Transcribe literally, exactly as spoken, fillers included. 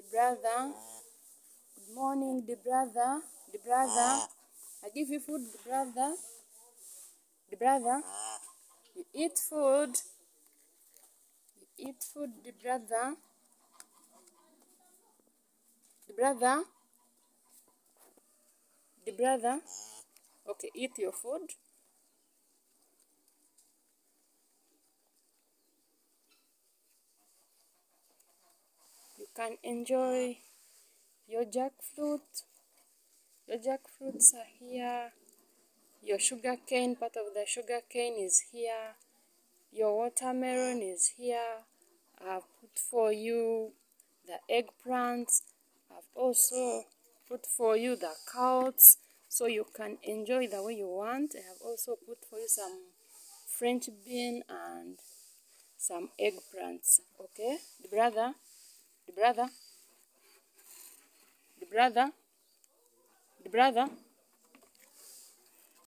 brother. Good morning, the brother. The brother. I give you food, the brother. The brother. You eat food. You eat food, the brother. The brother. The brother. Okay, eat your food. You can enjoy your jackfruit. Your jackfruits are here. Your sugar cane, part of the sugar cane is here. Your watermelon is here. I've put for you the eggplants. I've also put for you the carrots, so you can enjoy the way you want. I have also put for you some French bean and some eggplants. Okay, the brother, the brother, the brother, the brother.